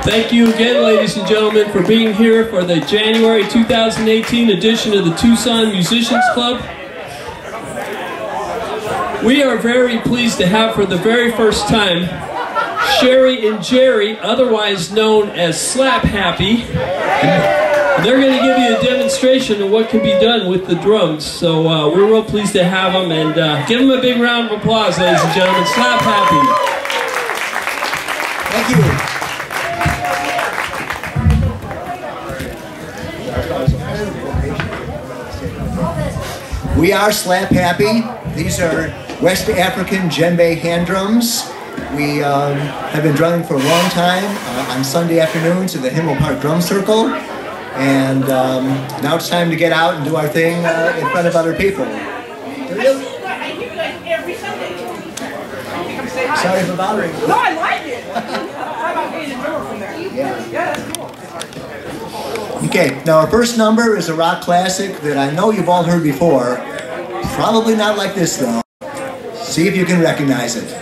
Thank you again, ladies and gentlemen, for being here for the January 2018 edition of the Tucson Musicians Club. We are very pleased to have for the very first time Sherry and Jerry, otherwise known as Slap Happy. And they're going to give you a demonstration of what can be done with the drums. So we're real pleased to have them, and give them a big round of applause, ladies and gentlemen. Slap Happy. Thank you. We are Slap Happy. These are West African djembe hand drums. We have been drumming for a long time on Sunday afternoons at the Himmel Park Drum Circle. And now it's time to get out and do our thing in front of other people. Sorry for bothering you. No, I like it. How about being a drummer from there? Yeah. Yeah, that's cool. Okay, now our first number is a rock classic that I know you've all heard before. Probably not like this though. See if you can recognize it.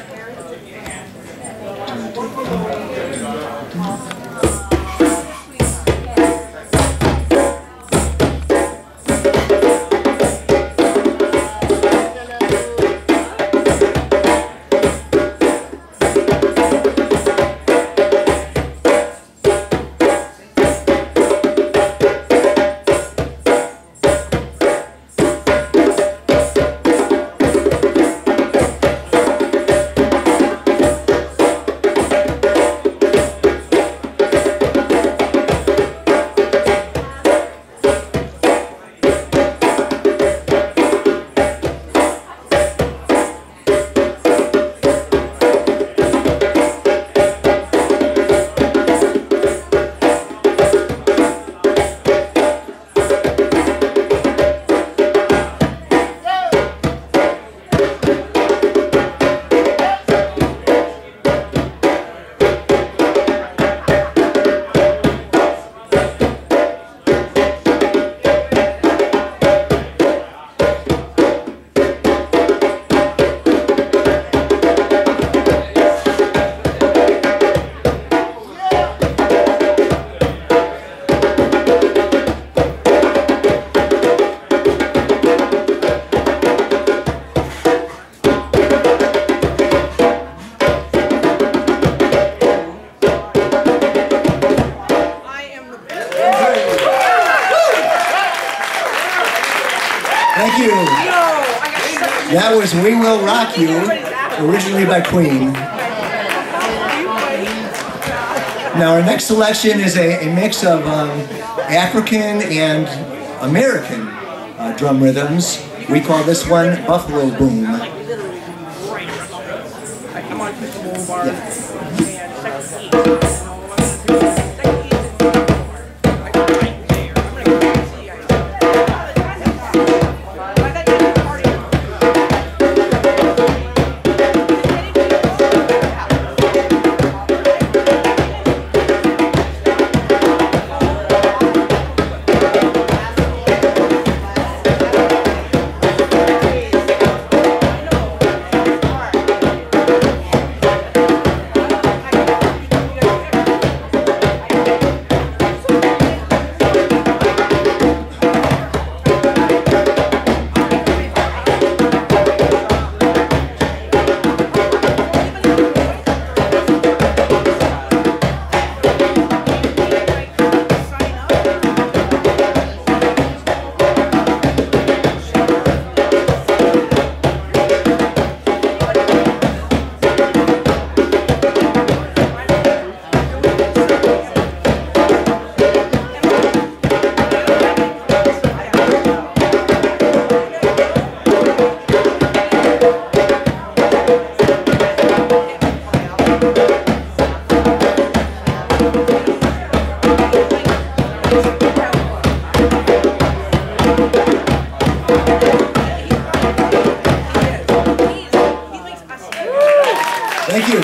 Thank you. That was We Will Rock You, originally by Queen. Now our next selection is a mix of African and American drum rhythms. We call this one Buffalo Boom. Yeah. Thank you.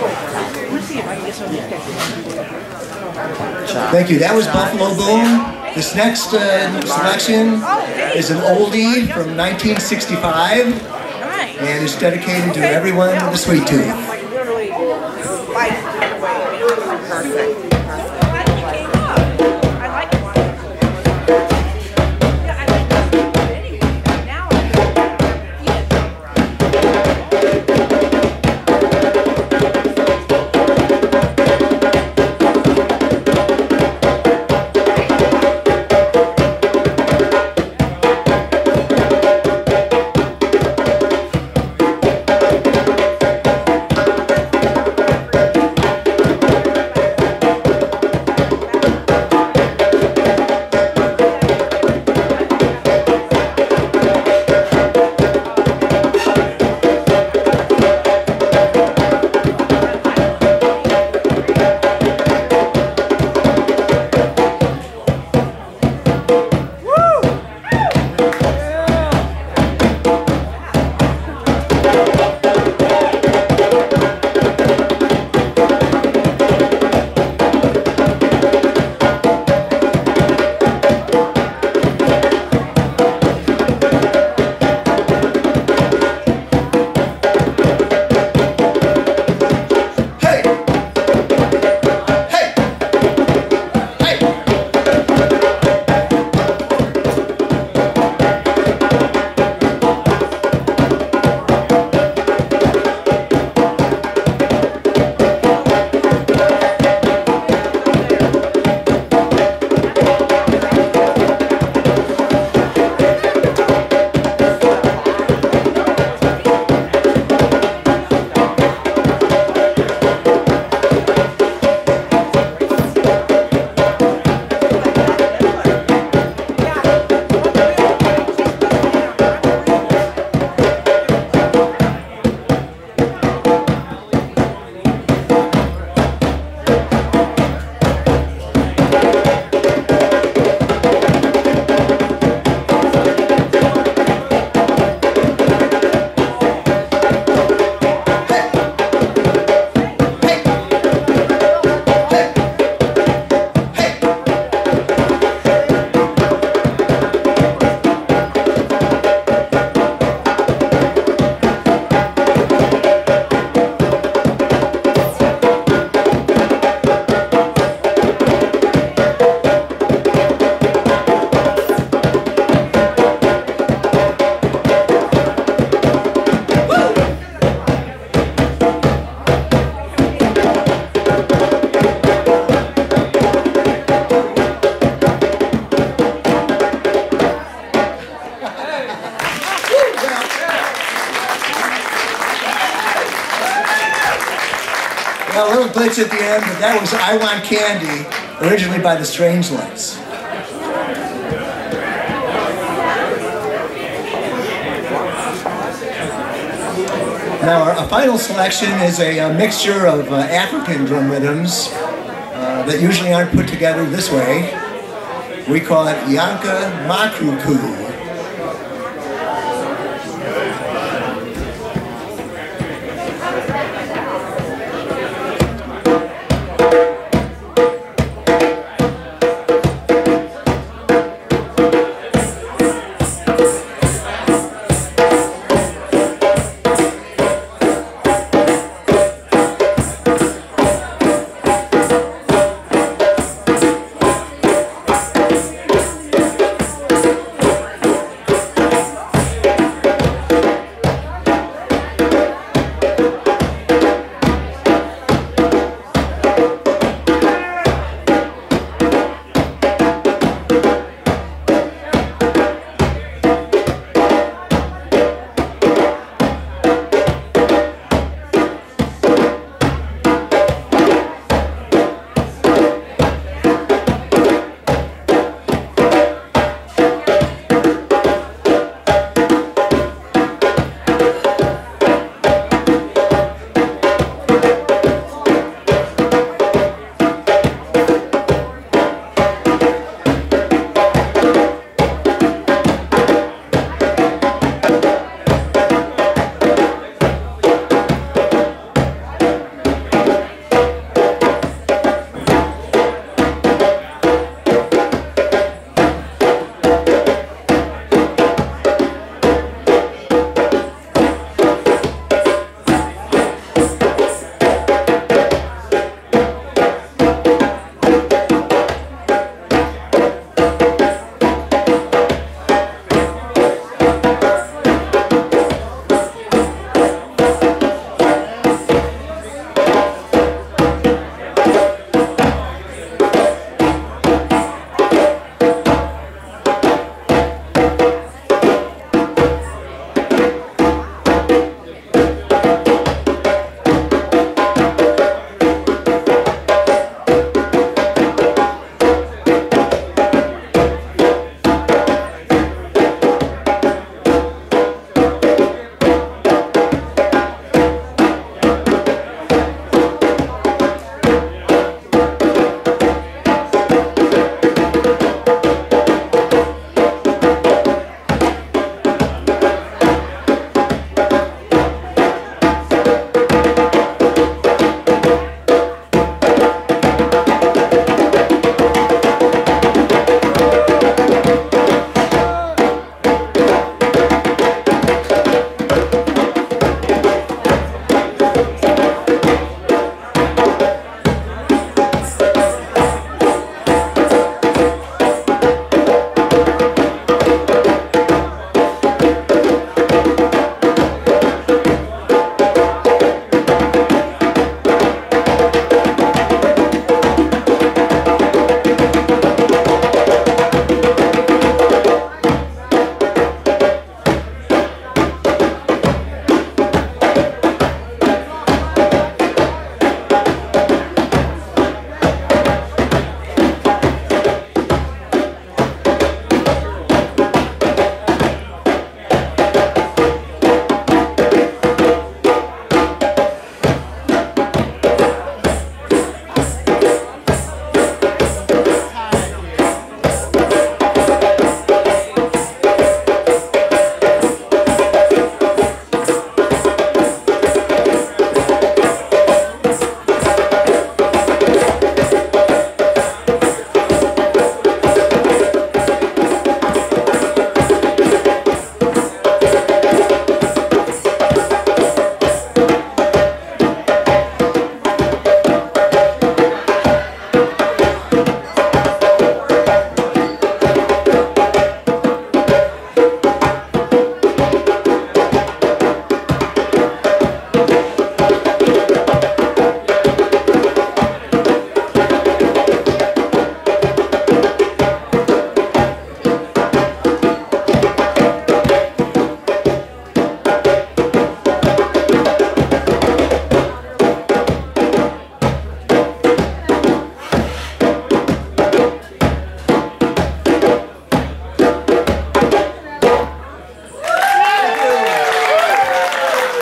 Thank you. That was Buffalo Boom. This next selection is an oldie from 1965, and it's dedicated to everyone with a sweet tooth. Like literally, perfect. A little glitch at the end, but that was I Want Candy, originally by the Strangelets. Now our final selection is a mixture of African drum rhythms that usually aren't put together this way. We call it Yanka Makruku.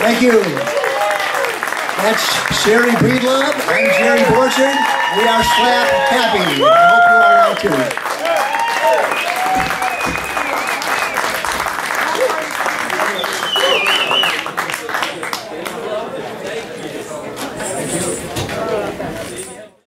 Thank you. That's Sherry Breedlove. I'm Jerry Borchard. We are Slap Happy. I hope you are now too.